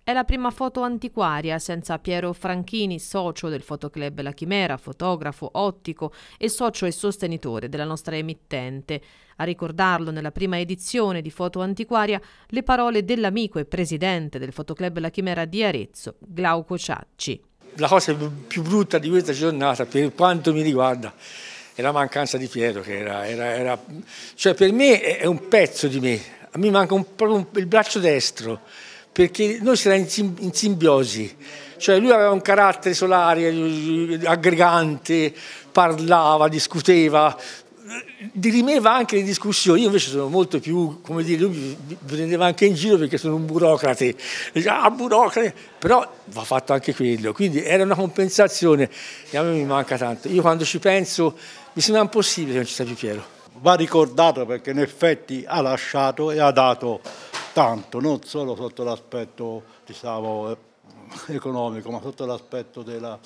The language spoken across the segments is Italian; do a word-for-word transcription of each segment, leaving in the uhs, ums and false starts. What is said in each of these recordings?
È la prima foto antiquaria senza Piero Franchini, socio del Fotoclub La Chimera, fotografo, ottico e socio e sostenitore della nostra emittente. A ricordarlo nella prima edizione di Foto Antiquaria le parole dell'amico e presidente del Fotoclub La Chimera di Arezzo, Glauco Ciacci. La cosa più brutta di questa giornata, per quanto mi riguarda, è la mancanza di Piero, che era, era, era cioè per me è un pezzo di me, a me manca un, proprio un, il braccio destro, perché noi siamo in, in simbiosi, cioè lui aveva un carattere solare, aggregante, parlava, discuteva, dirimeva anche le discussioni. Io invece sono molto più, come dire, lui mi prendeva anche in giro perché sono un burocrate, ah, burocrate, però va fatto anche quello, quindi era una compensazione e a me mi manca tanto. Io quando ci penso mi sembra impossibile che non ci sia più Piero. Va ricordato perché in effetti ha lasciato e ha dato tanto, non solo sotto l'aspetto, diciamo, economico, ma sotto l'aspetto della,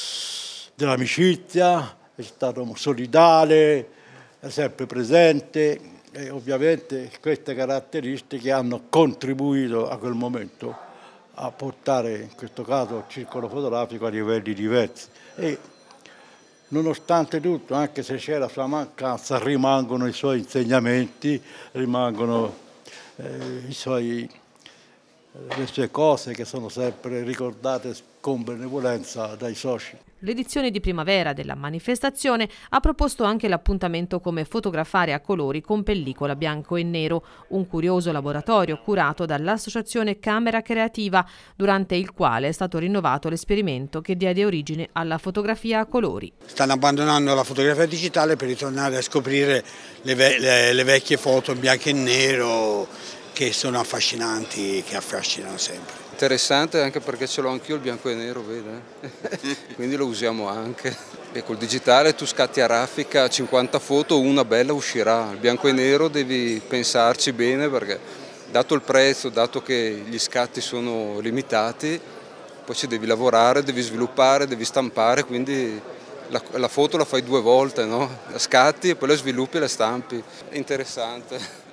dell'amicizia, è stato solidale, è sempre presente e ovviamente queste caratteristiche hanno contribuito a quel momento a portare in questo caso il circolo fotografico a livelli diversi. E nonostante tutto, anche se c'è la sua mancanza, rimangono i suoi insegnamenti, rimangono eh, i suoi, le sue cose che sono sempre ricordate con benevolenza dai soci. L'edizione di primavera della manifestazione ha proposto anche l'appuntamento come fotografare a colori con pellicola bianco e nero, un curioso laboratorio curato dall'associazione Camera Creativa, durante il quale è stato rinnovato l'esperimento che diede origine alla fotografia a colori. Stanno abbandonando la fotografia digitale per ritornare a scoprire le, ve le, le vecchie foto in bianco e nero che sono affascinanti, che affascinano sempre. Interessante anche perché ce l'ho anch'io il bianco e nero, vede? Quindi lo usiamo anche. E col digitale tu scatti a raffica cinquanta foto, una bella uscirà. Il bianco e nero devi pensarci bene perché dato il prezzo, dato che gli scatti sono limitati, poi ci devi lavorare, devi sviluppare, devi stampare, quindi la, la foto la fai due volte, no? La scatti e poi la sviluppi e la stampi. È interessante.